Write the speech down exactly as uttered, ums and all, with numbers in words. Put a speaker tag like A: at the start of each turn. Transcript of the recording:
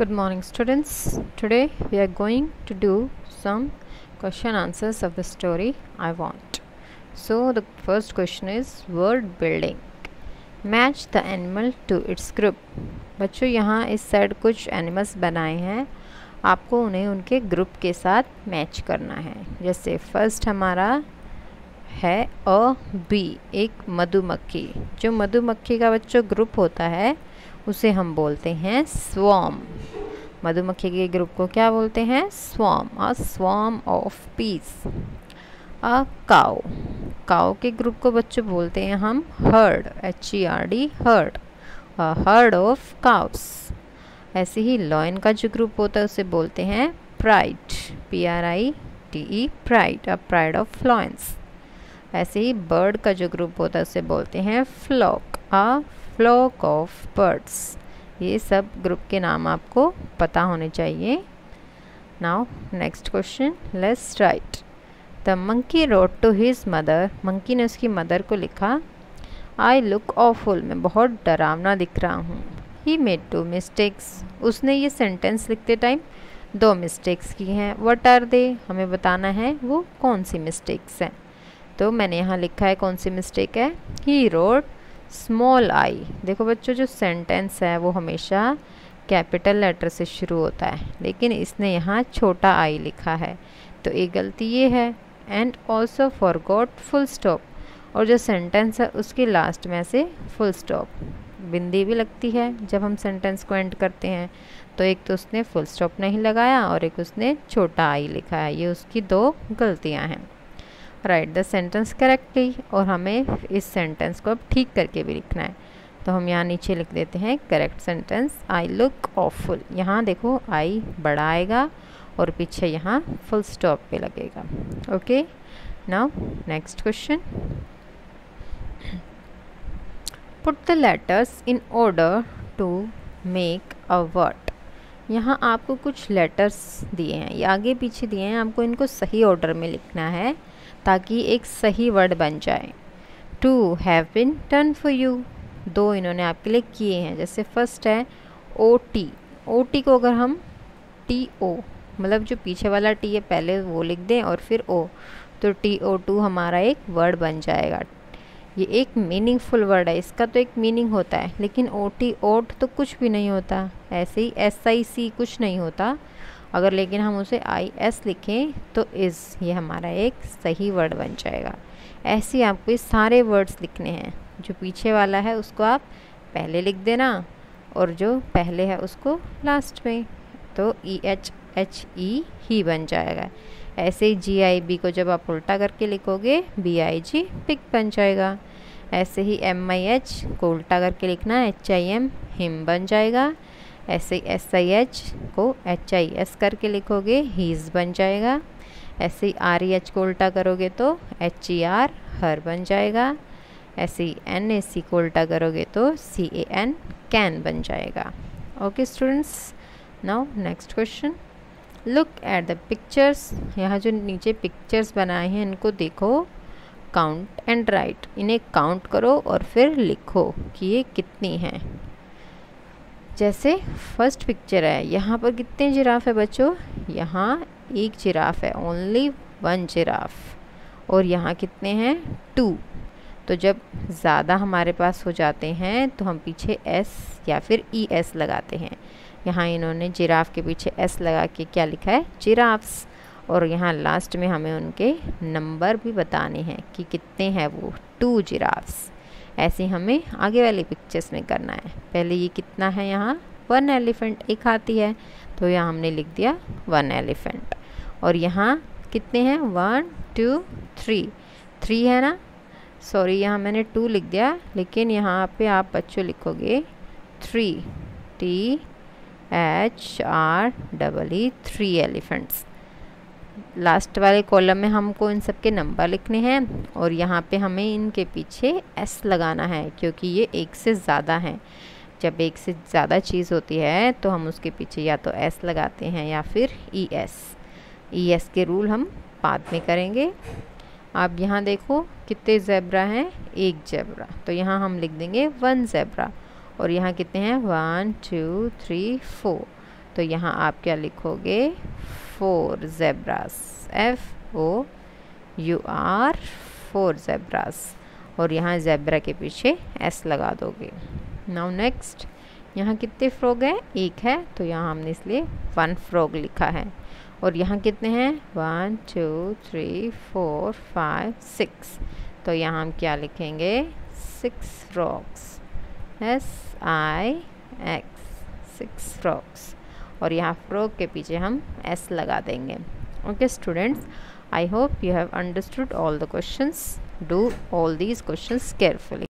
A: Good morning, students. Today we are going to do some question answers of the story I want. So the first question is word building. Match the animal to its group. बच्चों यहाँ इस side कुछ animals बनाए हैं, आपको उन्हें उनके group के साथ मैच करना है. जैसे फर्स्ट हमारा है अ बी, एक मधुमक्खी. जो मधुमक्खी का बच्चों ग्रुप होता है उसे हम बोलते हैं स्वॉर्म. मधुमक्खी के ग्रुप को क्या बोलते हैं? Swarm. A swarm of bees. A cow, cow के ग्रुप को बच्चों बोलते हैं हम herd. H E R D, herd. A herd of cows. ऐसे ही लॉयन का जो ग्रुप होता है उसे बोलते हैं pride. P R I T E, pride. A pride of lions. ऐसे ही बर्ड का जो ग्रुप होता है उसे बोलते हैं flock. A flock of birds. ये सब ग्रुप के नाम आपको पता होने चाहिए. Now next question, let's write. The monkey wrote to his mother. Monkey ने उसकी मदर को लिखा, आई लुक ऑफुल. मैं बहुत डरावना दिख रहा हूँ. He made two mistakes. उसने ये सेंटेंस लिखते टाइम दो मिस्टेक्स की हैं. What are they? हमें बताना है वो कौन सी मिस्टेक्स हैं. तो मैंने यहाँ लिखा है कौन सी मिस्टेक है. He wrote small I. देखो बच्चों, जो सेंटेंस है वो हमेशा कैपिटल लेटर से शुरू होता है, लेकिन इसने यहाँ छोटा आई लिखा है, तो एक गलती ये है. And also forgot full stop. और जो सेंटेंस है उसके लास्ट में से फुल स्टॉप, बिंदी भी लगती है जब हम सेंटेंस को एंड करते हैं. तो एक तो उसने फुल स्टॉप नहीं लगाया और एक उसने छोटा आई लिखा है. ये उसकी दो गलतियाँ हैं. Write the sentence correctly. और हमें इस सेंटेंस को अब ठीक करके भी लिखना है, तो हम यहाँ नीचे लिख देते हैं correct sentence. I look awful. यहाँ देखो आई बड़ा आएगा और पीछे यहाँ फुल स्टॉप पे लगेगा. Okay, now next question. Put the letters in order to make a word. यहाँ आपको कुछ लेटर्स दिए हैं, ये आगे पीछे दिए हैं, आपको इनको सही ऑर्डर में लिखना है ताकि एक सही वर्ड बन जाए. Two have been done for you. दो इन्होंने आपके लिए किए हैं. जैसे फर्स्ट है ओ टी. ओ टी को अगर हम टी ओ, मतलब जो पीछे वाला टी है पहले वो लिख दें और फिर ओ, तो टी ओ टू हमारा एक वर्ड बन जाएगा. ये एक मीनिंगफुल वर्ड है, इसका तो एक मीनिंग होता है, लेकिन ओ टी ओट तो कुछ भी नहीं होता. ऐसे ही एस आई सी कुछ नहीं होता. अगर लेकिन हम उसे आई एस लिखें तो इज़, ये हमारा एक सही वर्ड बन जाएगा. ऐसे ही आपको ये सारे वर्ड्स लिखने हैं. जो पीछे वाला है उसको आप पहले लिख देना और जो पहले है उसको लास्ट में, तो ई एच एच ई ही बन जाएगा. ऐसे ही जी आई बी को जब आप उल्टा करके लिखोगे बी आई जी पिक बन जाएगा. ऐसे ही एम आई एच को उल्टा करके लिखना एच आई एम हिम बन जाएगा. ऐसे ही एस आई एच को एच आई एस करके लिखोगे हीज़ बन जाएगा. ऐसे ही आर ई एच को उल्टा करोगे तो एच ई आर हर बन जाएगा. ऐसे ही एन ए सी को उल्टा करोगे तो सी ए एन कैन बन जाएगा. Okay students, now next question. Look at the pictures. यहाँ जो नीचे पिक्चर्स बनाए हैं इनको देखो. Count and write. इन्हें काउंट करो और फिर लिखो कि ये कितनी हैं. जैसे फर्स्ट पिक्चर है, यहाँ पर कितने जिराफ है बच्चों? यहाँ एक जिराफ है, ओनली वन जिराफ. और यहाँ कितने हैं? टू. तो जब ज़्यादा हमारे पास हो जाते हैं तो हम पीछे एस या फिर ई एस लगाते हैं. यहाँ इन्होंने जिराफ के पीछे एस लगा के क्या लिखा है? जिराफ्स. और यहाँ लास्ट में हमें उनके नंबर भी बताने हैं कि कितने हैं वो, टू जिराफ्स. ऐसे हमें आगे वाली पिक्चर्स में करना है. पहले ये कितना है? यहाँ वन एलिफेंट, एक हाथी है, तो यहाँ हमने लिख दिया वन एलिफेंट. और यहाँ कितने हैं? One two three. थ्री है ना, सॉरी यहाँ मैंने टू लिख दिया, लेकिन यहाँ पे आप बच्चों लिखोगे three. T H R double E, three elephants. Last वाले कॉलम में हमको इन सब के नंबर लिखने हैं और यहाँ पे हमें इनके पीछे एस लगाना है, क्योंकि ये एक से ज़्यादा हैं. जब एक से ज़्यादा चीज़ होती है तो हम उसके पीछे या तो एस लगाते हैं या फिर ई एस. ई एस के रूल हम बाद में करेंगे. आप यहाँ देखो कितने ज़ेब्रा हैं? एक ज़ेब्रा, तो यहाँ हम लिख देंगे वन ज़ेब्रा. और यहाँ कितने हैं? One two three four. तो यहाँ आप क्या लिखोगे, four zebras, F O U R, four zebras, और यहाँ ज़ेब्रा के पीछे एस लगा दोगे। नाउ नेक्स्ट, यहाँ कितने फ्रॉग हैं, एक है, तो यहाँ हमने इसलिए वन फ्रॉग लिखा है। और यहाँ कितने हैं, one two three four five six, तो यहाँ हम क्या लिखेंगे, six frogs, S I X, six frogs, और यहाँ फ्रॉग के पीछे हम एस लगा देंगे। Okay students, I hope you have understood all the questions. Do all these questions carefully.